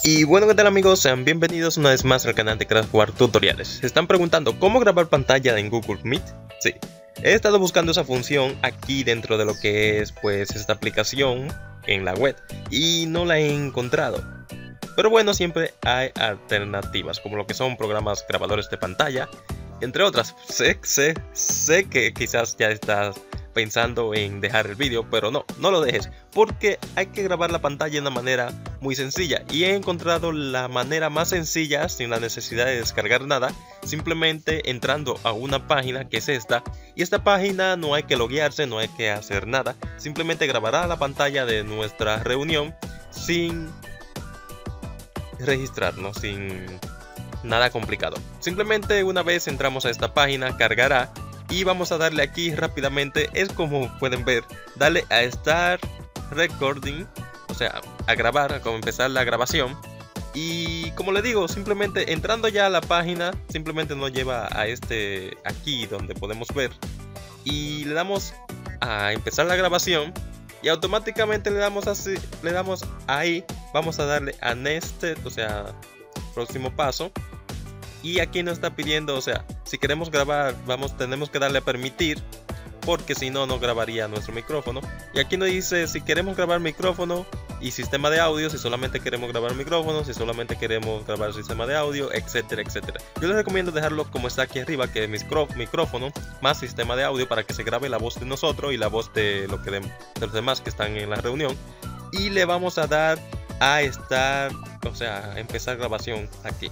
Y bueno, ¿qué tal amigos? Sean bienvenidos una vez más al canal de Crashware Tutoriales. Se están preguntando ¿cómo grabar pantalla en Google Meet? Sí, he estado buscando esa función aquí dentro de lo que es pues esta aplicación en la web y no la he encontrado. Pero bueno, siempre hay alternativas como lo que son programas grabadores de pantalla, entre otras. Sé que quizás ya estás pensando en dejar el vídeo, pero no lo dejes, porque hay que grabar la pantalla de una manera muy sencilla y he encontrado la manera más sencilla sin la necesidad de descargar nada, simplemente entrando a una página que es esta, y esta página no hay que loguearse, no hay que hacer nada, simplemente grabará la pantalla de nuestra reunión sin registrarnos, sin nada complicado. Simplemente una vez entramos a esta página cargará y vamos a darle aquí rápidamente. Es como pueden ver, darle a Start Recording, o sea a grabar, a comenzar la grabación. Y como le digo, simplemente entrando ya a la página, simplemente nos lleva a aquí donde podemos ver y le damos a empezar la grabación y automáticamente le damos ahí, vamos a darle a Nested, o sea próximo paso. Y aquí nos está pidiendo, o sea, si queremos grabar, tenemos que darle a permitir, porque si no, no grabaría nuestro micrófono. Y aquí nos dice si queremos grabar micrófono y sistema de audio, si solamente queremos grabar micrófono, si solamente queremos grabar sistema de audio, etcétera, etcétera. Yo les recomiendo dejarlo como está aquí arriba, que es micrófono más sistema de audio, para que se grabe la voz de nosotros y la voz de los demás que están en la reunión. Y le vamos a dar a empezar grabación aquí.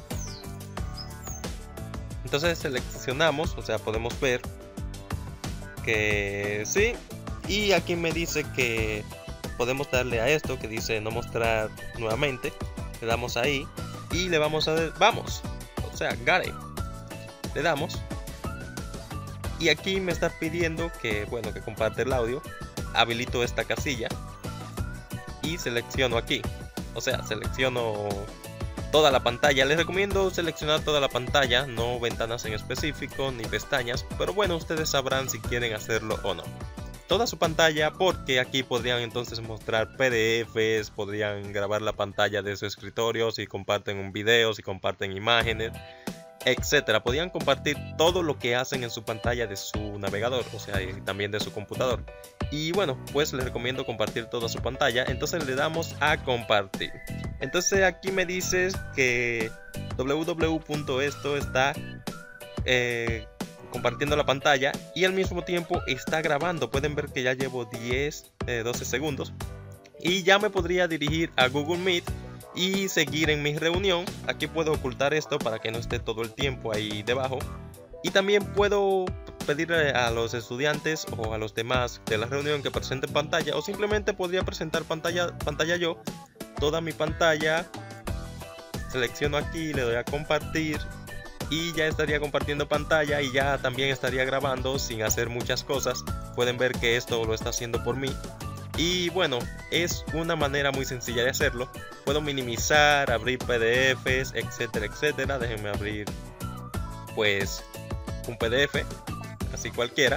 Entonces seleccionamos, o sea, podemos ver que sí, y aquí me dice que podemos darle a esto que dice no mostrar nuevamente. Le damos ahí y le vamos a dar, vamos, o sea, got it. Le damos y aquí me está pidiendo que, bueno, que comparte el audio. Habilito esta casilla y selecciono aquí, o sea, selecciono toda la pantalla. Les recomiendo seleccionar toda la pantalla, no ventanas en específico ni pestañas, pero bueno, ustedes sabrán si quieren hacerlo o no. Toda su pantalla, porque aquí podrían entonces mostrar PDFs, podrían grabar la pantalla de su escritorio si comparten un video, si comparten imágenes, etcétera. Podrían compartir todo lo que hacen en su pantalla de su navegador, o sea, y también de su computador. Y bueno, pues les recomiendo compartir toda su pantalla. Entonces le damos a compartir. Entonces aquí me dices que www.esto está compartiendo la pantalla y al mismo tiempo está grabando. Pueden ver que ya llevo 12 segundos y ya me podría dirigir a Google Meet y seguir en mi reunión. Aquí puedo ocultar esto para que no esté todo el tiempo ahí debajo. Y también puedo pedirle a los estudiantes o a los demás de la reunión que presenten pantalla, o simplemente podría presentar pantalla yo, toda mi pantalla. Selecciono aquí, le doy a compartir y ya estaría compartiendo pantalla y ya también estaría grabando sin hacer muchas cosas. Pueden ver que esto lo está haciendo por mí. Y bueno, es una manera muy sencilla de hacerlo. Puedo minimizar, abrir PDFs, etcétera, etcétera. Déjenme abrir pues un PDF, así cualquiera.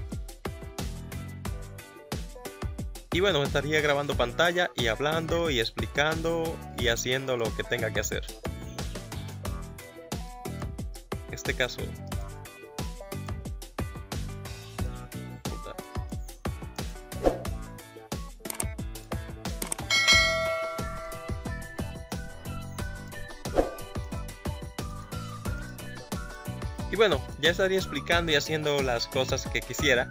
Y bueno, estaría grabando pantalla y hablando y explicando y haciendo lo que tenga que hacer. En este caso, y bueno, ya estaría explicando y haciendo las cosas que quisiera.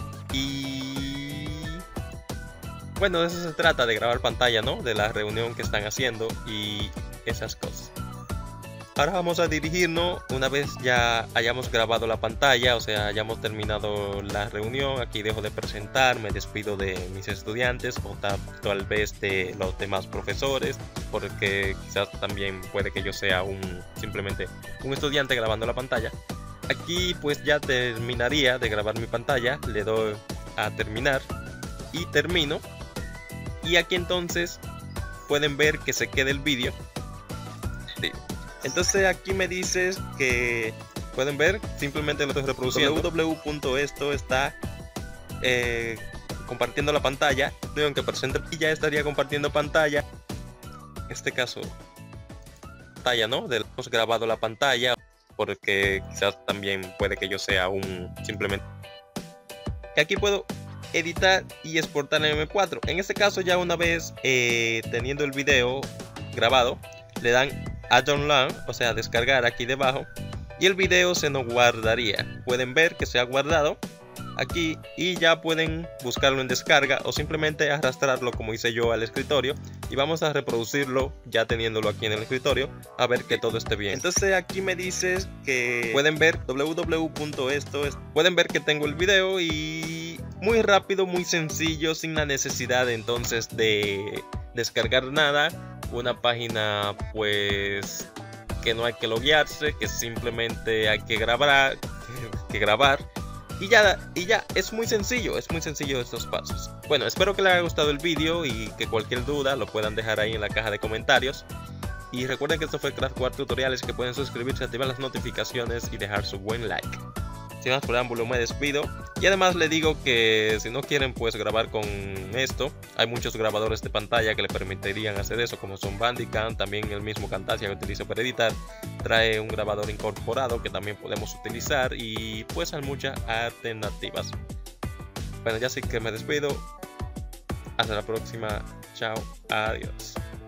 Y bueno, de eso se trata, de grabar pantalla, ¿no? De la reunión que están haciendo y esas cosas. Ahora vamos a dirigirnos, una vez ya hayamos grabado la pantalla, o sea, hayamos terminado la reunión. Aquí dejo de presentar, me despido de mis estudiantes o tal vez de los demás profesores, porque quizás también puede que yo sea simplemente un estudiante grabando la pantalla. Aquí pues ya terminaría de grabar mi pantalla, le doy a terminar y termino. Y aquí entonces pueden ver que se queda el vídeo. Sí. Entonces aquí me dices que pueden ver, simplemente lo estoy reproduciendo. www.esto está compartiendo la pantalla. Digo que presente y ya estaría compartiendo pantalla. En este caso pantalla, ¿no? Hemos grabado la pantalla, porque quizás también puede que yo sea simplemente. Que aquí puedo editar y exportar en M4. En este caso, ya una vez teniendo el video grabado, le dan a download, o sea, descargar aquí debajo, y el video se nos guardaría. Pueden ver que se ha guardado aquí y ya pueden buscarlo en descarga o simplemente arrastrarlo como hice yo al escritorio, y vamos a reproducirlo ya teniéndolo aquí en el escritorio, a ver que todo esté bien. Entonces aquí me dices que pueden ver www.esto es, pueden ver que tengo el video, y muy rápido, muy sencillo, sin la necesidad entonces de descargar nada. Una página pues que no hay que loguearse, que simplemente hay que grabar, y ya es muy sencillo estos pasos. Bueno, espero que les haya gustado el vídeo y que cualquier duda lo puedan dejar ahí en la caja de comentarios. Y recuerden que esto fue Craftware Tutoriales, que pueden suscribirse, activar las notificaciones y dejar su buen like. Sin más preámbulo, me despido. Y además le digo que si no quieren pues grabar con esto, hay muchos grabadores de pantalla que le permitirían hacer eso, como son Bandicam. También el mismo Camtasia que utilizo para editar trae un grabador incorporado que también podemos utilizar, y pues hay muchas alternativas. Bueno, ya sí que me despido. Hasta la próxima. Chao. Adiós.